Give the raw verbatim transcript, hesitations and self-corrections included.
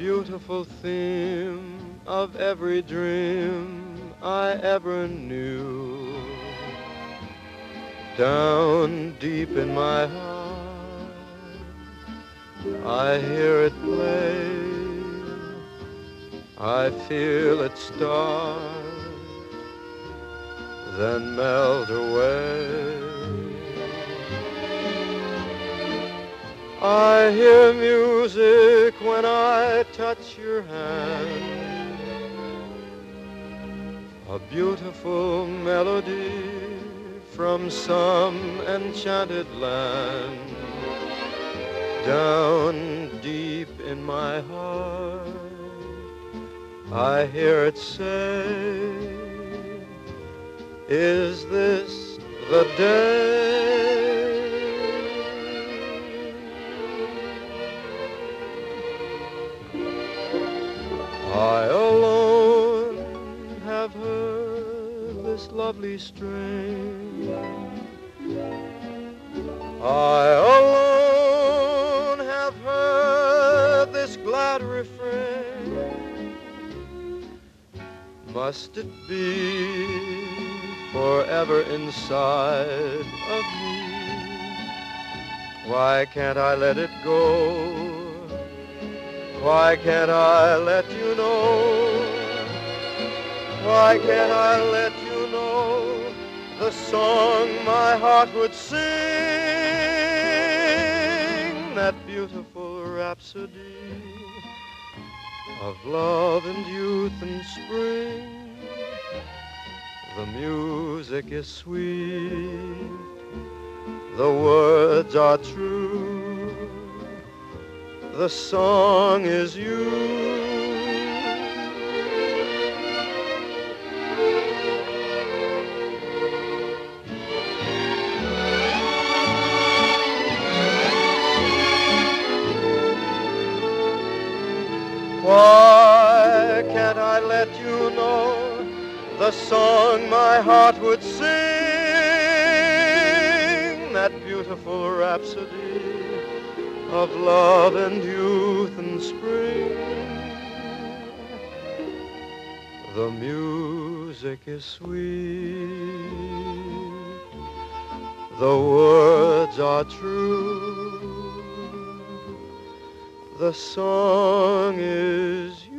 beautiful theme of every dream I ever knew. Down deep in my heart, I hear it play. I feel it start, then melt away. I hear music when I touch your hand, a beautiful melody from some enchanted land. Down deep in my heart, I hear it say, is this the day? I alone have heard this lovely strain. I alone have heard this glad refrain. Must it be forever inside of me? Why can't I let it go? Why can't I let you know? Why can't I let you know the song my heart would sing? That beautiful rhapsody of love and youth and spring. The music is sweet, the words are true, the song is you. Why can't I let you know the song my heart would sing? That beautiful rhapsody of love and youth and spring. The music is sweet, the words are true, the song is you.